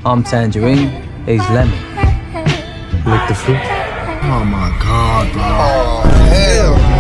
I'm tangerine, he's lemon. Lick the fruit. Oh my God, bro. Oh, hell.